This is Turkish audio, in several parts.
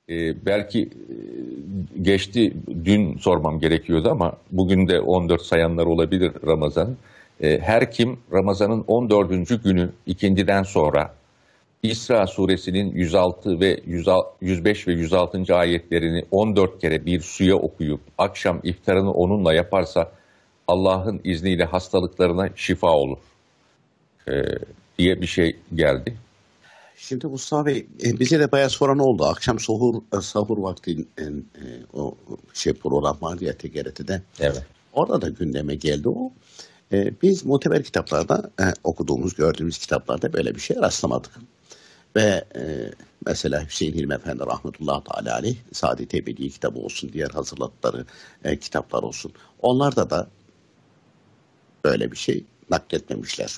Belki geçti, dün sormam gerekiyordu ama bugün de 14 sayanlar olabilir Ramazan. Her kim Ramazan'ın 14. günü ikindiden sonra İsra suresinin 106 ve 105 ve 106. ayetlerini 14 kere bir suya okuyup akşam iftarını onunla yaparsa Allah'ın izniyle hastalıklarına şifa olur diye bir şey geldi. Şimdi Mustafa Bey, bize de bayağı soran oldu. Akşam sahur vakti o program vardı ya TGRT'de. Evet. Orada da gündeme geldi o. Biz muteber kitaplarda okuduğumuz, gördüğümüz kitaplarda böyle bir şey rastlamadık. Ve mesela Hüseyin Hilmi Efendi rahmetullahi teala aleyh Saadet Ebedi kitabı olsun, diğer hazırladıkları kitaplar olsun. Onlarda da böyle bir şey nakletmemişler.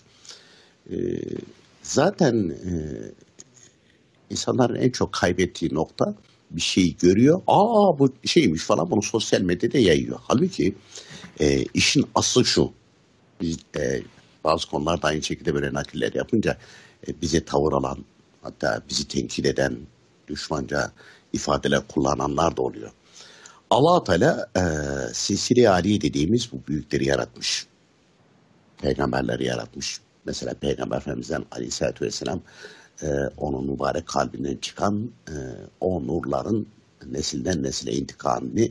Zaten insanların en çok kaybettiği nokta bir şeyi görüyor. Aa bu şeymiş falan, bunu sosyal medyada yayıyor. Halbuki işin aslı şu. Biz bazı konularda aynı şekilde böyle nakiller yapınca bize tavır alan, hatta bizi tenkit eden, düşmanca ifadeler kullananlar da oluyor. Allah Teala silsile-i âliye dediğimiz bu büyükleri yaratmış. Peygamberleri yaratmış. Mesela Peygamber Efendimiz'den Aleyhisselatü Vesselam onun mübarek kalbinden çıkan o nurların nesilden nesile intikalini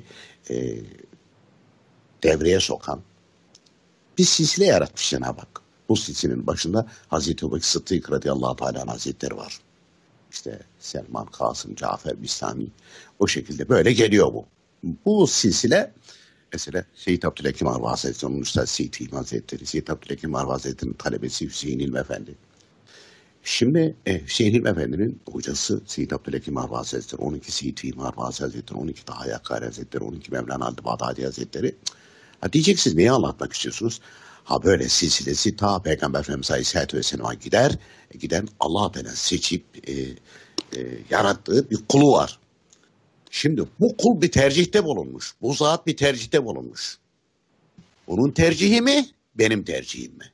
devreye sokan bir silsile yaratmış Cenab-ı Hak. Bu silsilenin başında Hazreti Ebubekir Sıddık radıyallahu teala hazretleri var. İşte Selman, Kasım, Cafer, Bistami, o şekilde böyle geliyor bu. Bu silsile mesela Seyyid Abdülhakim Arva Hazretleri, onun Üstad Seyyid Hilmi Hazretleri, Seyyid Abdülhakim Arva Hazretleri'nin talebesi Hüseyin Hilmi Efendi. Şimdi Hüseyin Hilmi Efendi'nin hocası Seyyid Abdülhakim Arva Hazretleri, 12 Seyyid Hilmi Arva Hazretleri, 12 Taha Yakkari Hazretleri, 12 Mevlana Halid Bağdadi Hazretleri. Ha diyeceksiniz, neyi anlatmak istiyorsunuz? Ha böyle silsilesi ta Peygamber Efendimiz Aleyhisselatü Vesselam'a gider. Giden Allah Teala seçip yarattığı bir kulu var. Şimdi bu kul bir tercihte bulunmuş. Bu zat bir tercihte bulunmuş. Onun tercihi mi? Benim tercihim mi?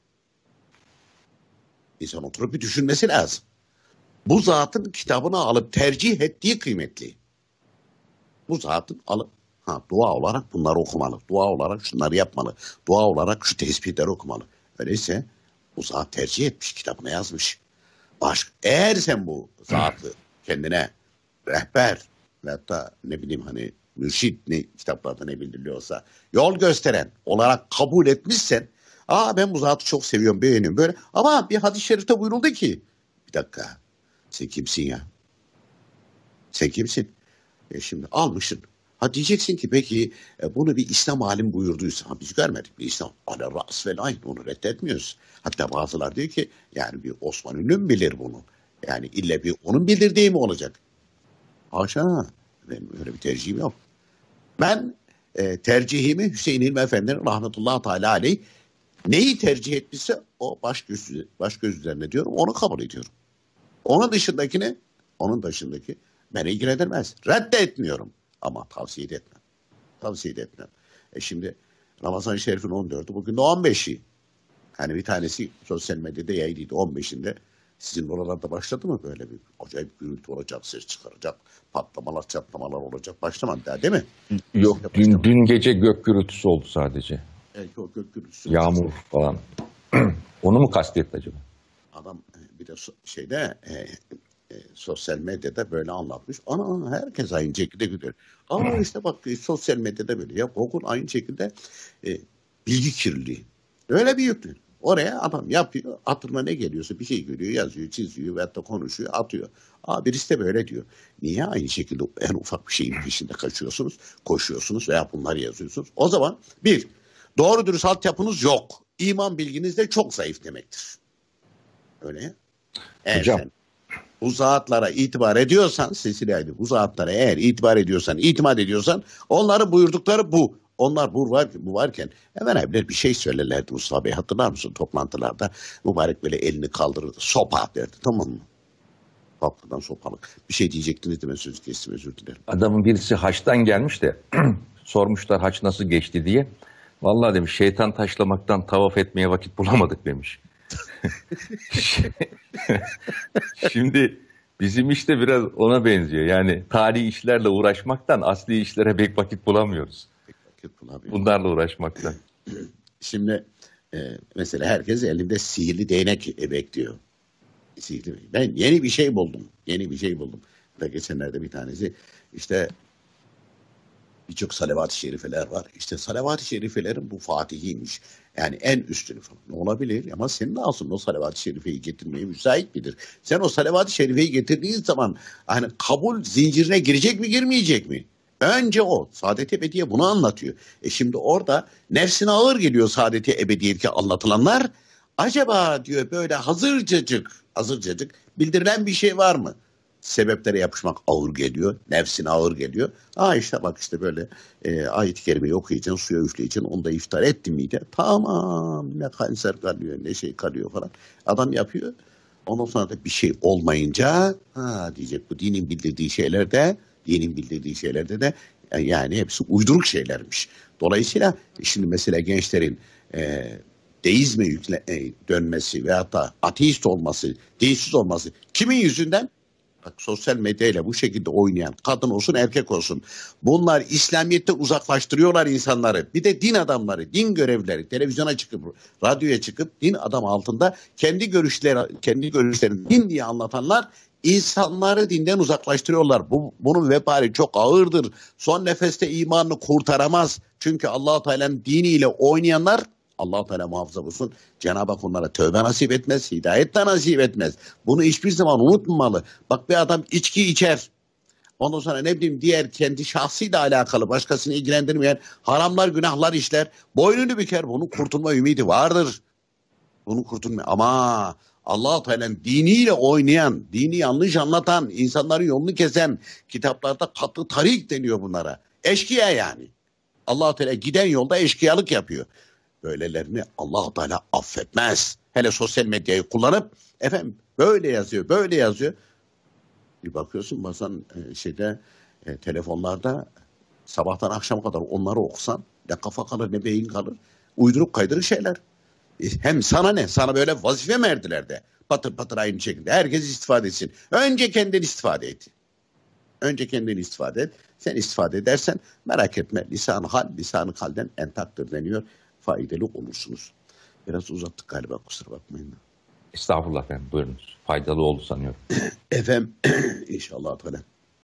İnsan oturup bir düşünmesi lazım. Bu zatın kitabını alıp tercih ettiği kıymetli. Bu zatın alıp dua olarak bunları okumalı. Dua olarak şunları yapmalı. Dua olarak şu tesbihleri okumalı. Öyleyse bu zat tercih etmiş, kitabına yazmış. Eğer sen bu zatı kendine rehber ve hatta ne bileyim hani mürşit, ne kitaplarda ne bildiriliyorsa yol gösteren olarak kabul etmişsen, ben bu zatı çok seviyorum, beğeniyorum böyle, ama bir hadis-i şerifte buyuruldu ki, bir dakika, sen kimsin ya? Sen kimsin? Şimdi almışsın. Ha diyeceksin ki peki bunu bir İslam alim buyurduysa, biz görmedik bir İslam ala ras vel ayn, onu reddetmiyoruz. Hatta bazılar diyor ki yani bir Osman Ünlü mü bilir bunu? Yani illa bir onun bildirdiği mi olacak? Haşa, benim öyle bir tercihim yok. Ben tercihimi Hüseyin Hilmi Efendi'nin rahmetullahi teala aleyh neyi tercih etmişse o baş göz üzerine diyorum, onu kabul ediyorum. Onun dışındaki beni ilgilendirmez. Reddetmiyorum ama tavsiye de etmem. Tavsiye de etmem. Şimdi Ramazan-ı Şerif'in 14'ü, bugün de 15'i. Hani bir tanesi sosyal medyada yayılıydı, 15'inde. Sizin oralarda başladı mı böyle bir acayip gürültü olacak, ses çıkaracak, patlamalar, çatlamalar olacak? Başlamadı daha değil mi? Yok, dün gece gök gürültüsü oldu sadece. O gök gürültüsü. Yağmur falan. Onu mu kastetti acaba? Adam bir de sosyal medyada böyle anlatmış. Ana herkes aynı şekilde gidiyor. İşte bak sosyal medyada böyle. Ya Google aynı şekilde bilgi kirliliği. Öyle bir yüklü. Oraya adam yapıyor. Hatırına ne geliyorsa bir şey görüyor, yazıyor, çiziyor veyahut da konuşuyor, atıyor. Birisi de böyle diyor. Niye aynı şekilde en ufak bir şeyin peşinde kaçıyorsunuz, koşuyorsunuz veya bunları yazıyorsunuz? O zaman doğru dürüst altyapınız yok. İman bilginiz de çok zayıf demektir. Öyle ya. Hocam. Bu zatlara itibar ediyorsan, silsileydi, bu zatlara eğer itibar ediyorsan, itimat ediyorsan, onların buyurdukları bu. Onlar bu varken hemen evler bir şey söylerlerdi Mustafa Bey, hatırlar mısın toplantılarda? Mübarek böyle elini kaldırırdı, sopa derdi, tamam mı? Kapıdan sopalık. Bir şey diyecektiniz de ben sözü kestim, özür dilerim. Adamın birisi haçtan gelmiş de sormuşlar haç nasıl geçti diye. Vallahi demiş, şeytan taşlamaktan tavaf etmeye vakit bulamadık demiş. Şimdi Bizim işte biraz ona benziyor. Yani tarihi işlerle uğraşmaktan asli işlere pek vakit bulamıyoruz. Vakit bulamıyor. Bunlarla uğraşmaktan. Şimdi mesela herkes elinde sihirli değnek bekliyor. Ben yeni bir şey buldum. Yeni bir şey buldum. Da geçenlerde bir tanesi işte birçok salavat-ı şerifeler var. İşte salavat-ı şerifelerin bu Fatihiymiş. Yani en üstünü falan. Ne olabilir? Ama senin aslında o salavat-ı şerifeyi getirmeye müsait midir? Sen o salavat-ı şerifeyi getirdiğin zaman hani kabul zincirine girecek mi girmeyecek mi? Önce o. Saadet-i Ebediye bunu anlatıyor. Şimdi orada nefsine ağır geliyor Saadet-i Ebediyedeki anlatılanlar. Acaba diyor böyle hazırcacık bildirilen bir şey var mı? Sebeplere yapışmak ağır geliyor. Nefsine ağır geliyor. İşte bak işte böyle ayet-i kerimeyi okuyacaksın, suya üfleyeceksin. Onu da iftar ettin miydi? Tamam, ne kanser kalıyor, ne şey kalıyor falan. Adam yapıyor. Ondan sonra da bir şey olmayınca diyecek bu dinin bildirdiği şeylerde de yani hepsi uyduruk şeylermiş. Dolayısıyla şimdi mesela gençlerin deizme dönmesi veyahut da ateist olması, dinsiz olması kimin yüzünden? Bak, sosyal medyayla bu şekilde oynayan kadın olsun erkek olsun. Bunlar İslamiyet'te uzaklaştırıyorlar insanları. Bir de din adamları, din görevlileri televizyona çıkıp, radyoya çıkıp din adam altında kendi görüşlerini din diye anlatanlar insanları dinden uzaklaştırıyorlar. Bunun vebali çok ağırdır. Son nefeste imanını kurtaramaz. Çünkü Allah-u Teala'nın diniyle oynayanlar Allah-u Teala muhafaza olsun. Cenab-ı Hak onlara tövbe nasip etmez, hidayet de nasip etmez. Bunu hiçbir zaman unutmamalı. Bak, bir adam içki içer. Ondan sonra ne bileyim diğer kendi şahsıyla alakalı başkasını ilgilendirmeyen haramlar, günahlar işler. Boynunu büker. Bunun kurtulma ümidi vardır. Bunu kurtulma. Ama Allah-u Teala'nın diniyle oynayan, dini yanlış anlatan, insanların yolunu kesen kitaplarda katı tarik deniyor bunlara. Eşkıya yani. Allah-u Teala giden yolda eşkıyalık yapıyor. Böylelerini Allah-u Teala affetmez. Hele sosyal medyayı kullanıp efendim böyle yazıyor. Bir bakıyorsun bazen telefonlarda sabahtan akşama kadar onları okusan ne kafa kalır ne beyin kalır. Uydurup kaydırık şeyler. Hem sana ne? Sana böyle vazife mi verdiler de? Patır patır aynı şekilde. Herkes istifade etsin. Önce kendin istifade et. Sen istifade edersen merak etme. Lisan-ı kalden entaktır deniyor. Faydalı olursunuz. Biraz uzattık galiba, kusura bakmayın. Estağfurullah efendim, buyurunuz. Faydalı oldu sanıyorum. Efendim inşallah.